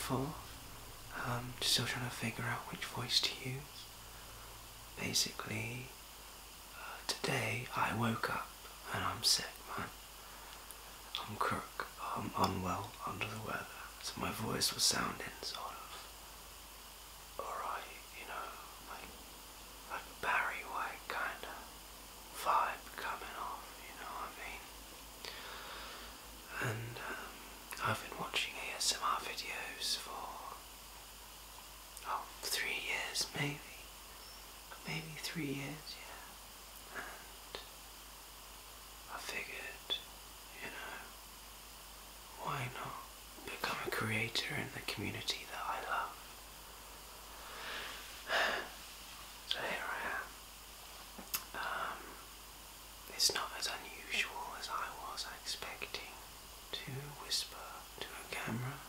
before. Still trying to figure out which voice to use. Basically, today I woke up and I'm sick, man. I'm crook, I'm unwell, under the weather, so my voice was sounding sort of alright, like Barry White kind of vibe coming off, you know what I mean? And I've been watching ASMR videos for 3 years, maybe 3 years, yeah. And I figured, why not become a creator in the community that I love? So here I am. It's not as unusual as I was expecting to whisper to a camera.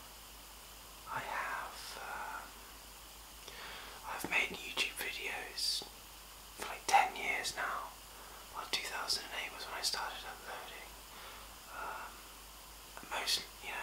I've made YouTube videos for like 10 years now. Well, 2008 was when I started uploading. Mostly,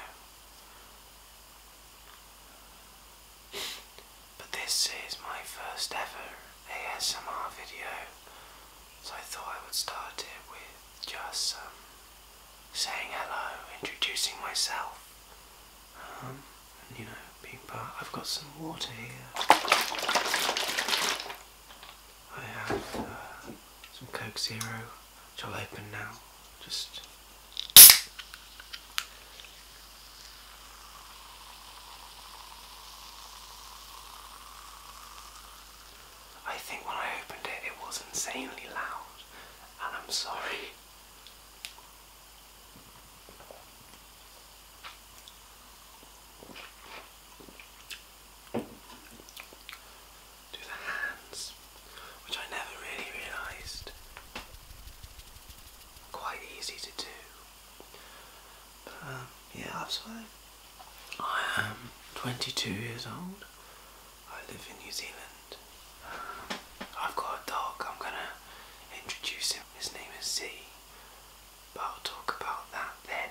but this is my first ever ASMR video, so I thought I would start it with just saying hello, introducing myself, and being part. I've got some water here. I have some Coke Zero, which I'll open now. I think when I opened it, it was insanely loud, and I'm sorry. Do the hands, which I never really realised. Quite easy to do. But yeah, that's why I am 22 years old. I live in New Zealand. I've got a dog. I'm gonna introduce him. His name is Z. But I'll talk about that then.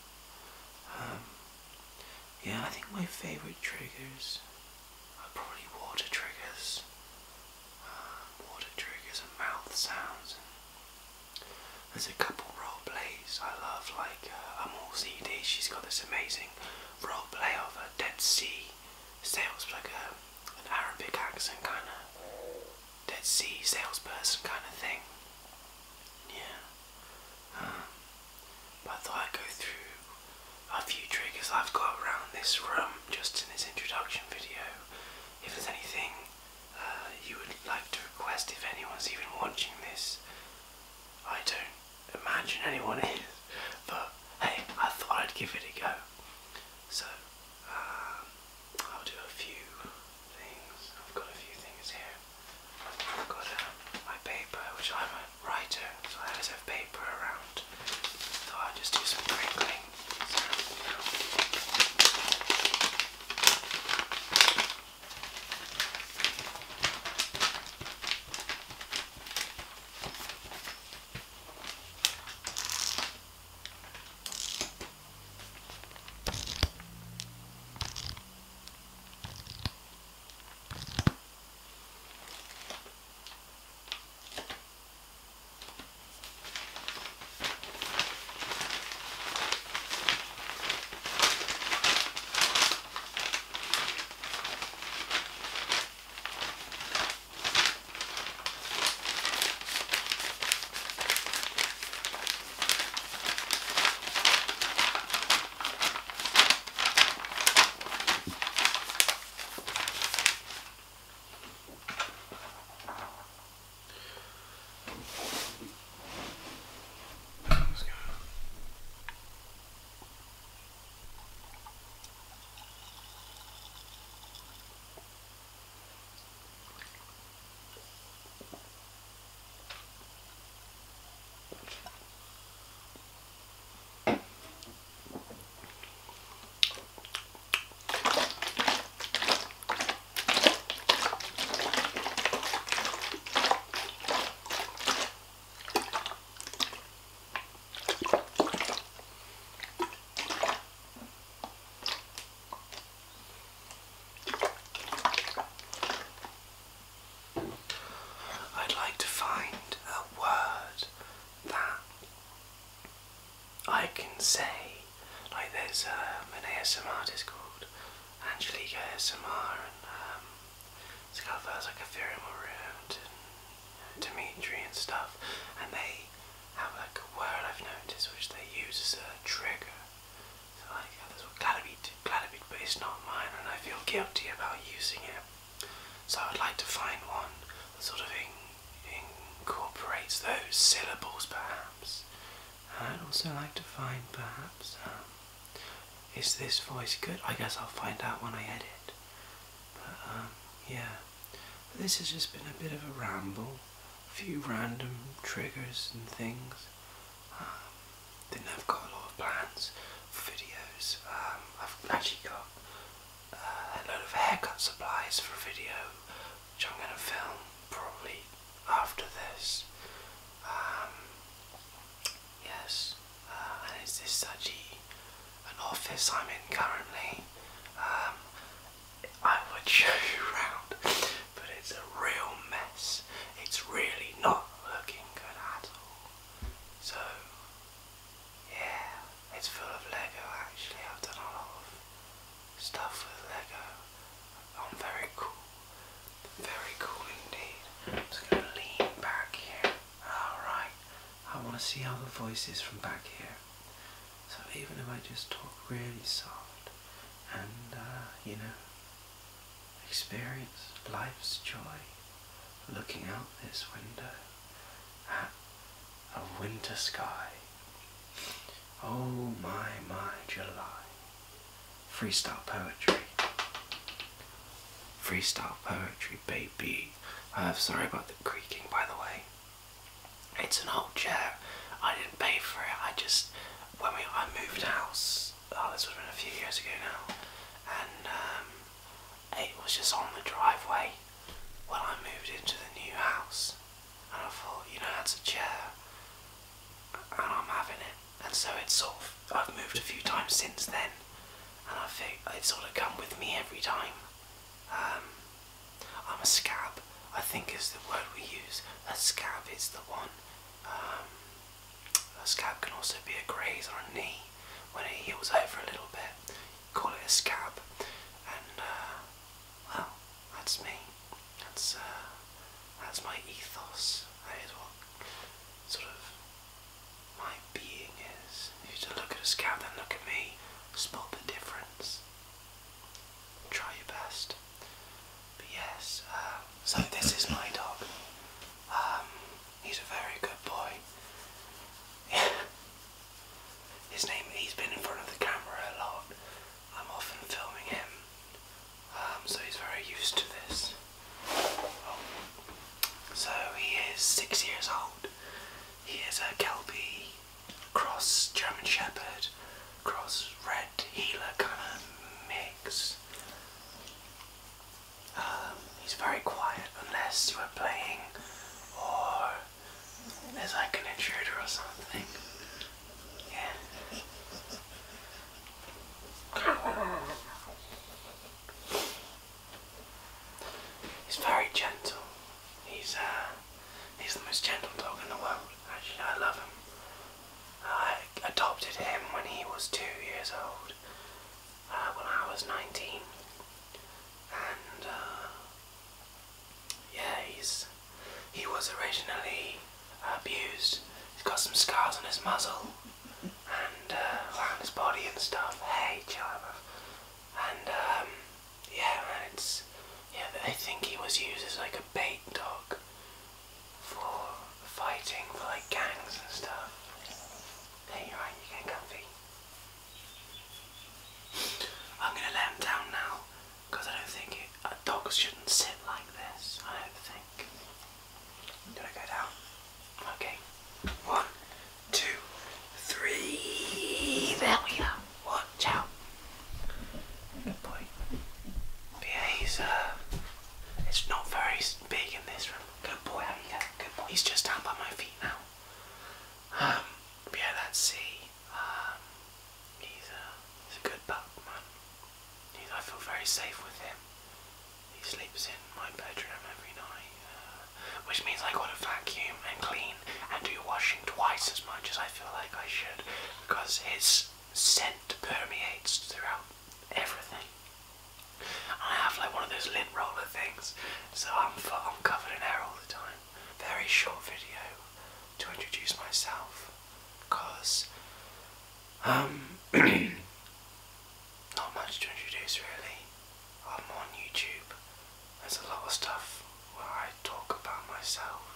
Yeah, I think my favourite triggers are probably water triggers. Water triggers and mouth sounds. There's a couple role plays I love, like Amul CD. She's got this amazing role play of a Dead Sea sales, like an Arabic accent kind of Dead Sea salesperson kind of thing. Yeah. But I thought I'd go through a few triggers I've got around this room just in this introduction video. If there's anything you would like to request, if anyone's even watching this. I don't imagine anyone is, but hey, I thought I'd give it a go. So I'll do a few things. I've got a few things here. I've got my paper, which I'm a writer, so I always have paper around. So I'll just do some crinkling. say, like there's an ASMR artist called Angelique ASMR, and it's got like a Around and Dimitri and stuff, and they have like a word I've noticed which they use as a trigger. So like there's what Gladbeat, but it's not mine, and I feel guilty about using it. So I'd like to find one that sort of incorporates those syllables, perhaps. I'd also like to find, perhaps, is this voice good? I guess I'll find out when I edit. But, yeah. But this has just been a bit of a ramble. A few random triggers and things. Then I've got a lot of plans for videos. I've actually got a load of haircut supplies for a video, which I'm going to film probably after this. Yes, and it's this actually an office I'm in currently. I would show you around, but it's a real mess. It's really not looking good at all. So, yeah, it's full of Lego actually. I've done a lot of stuff with Lego. I'm very cool indeed. I'm just going to lean back here. Alright, I want to see how the voice is from back here. So even if I just talk really soft and, you know, experience life's joy, looking out this window at a winter sky. Oh my July. Freestyle poetry. Freestyle poetry, baby. Sorry about the creaking, by the way. It's an old chair. I didn't pay for it. I moved house. Oh, this would have been a few years ago now. And it was just on the driveway when I moved into the new house. And I thought, you know, that's a chair. And I'm having it. And so it's I've moved a few times since then. And I think it's sort of come with me every time. I'm a scab, I think is the word we use. A scab is the one. A scab can also be a graze or a knee when it heals over a little bit. Call it a scab. And well, that's me. That's my ethos. That is what sort of my being is. If you just look at a scab, then look at me. Spot the difference. Try your best. But yes, so this is my dog. He's a very good boy. He's been in front of the camera a lot. I'm often filming him. So he's very used to this. So he is 6 years old. He is a Kelpie cross German Shepherd cross red heeler kind of mix. He's very quiet unless you are playing or there's like an intruder or something. Yeah. He's very gentle. He's the most gentle dog in the world. Actually, I love him. I adopted him when he was 2 years old. When I was 19. And yeah, he was originally abused. He's got some scars on his muzzle and around his body and stuff. Hey, chill out. And yeah, man, they think he was used as like a bait dog for fighting, for like gangs and stuff. Hey, you're right, you get comfy. I'm gonna let him down now, because I don't think dogs shouldn't sit like this, I don't think. Do I go down? Okay. 1, 2, 3. There we go. Watch out. Good boy. But yeah, it's not very big in this room. just as much as I feel like I should, because his scent permeates throughout everything. I have like one of those lint roller things, so I'm covered in hair all the time. Very short video to introduce myself, because not much to introduce really. I'm on YouTube. There's a lot of stuff where I talk about myself,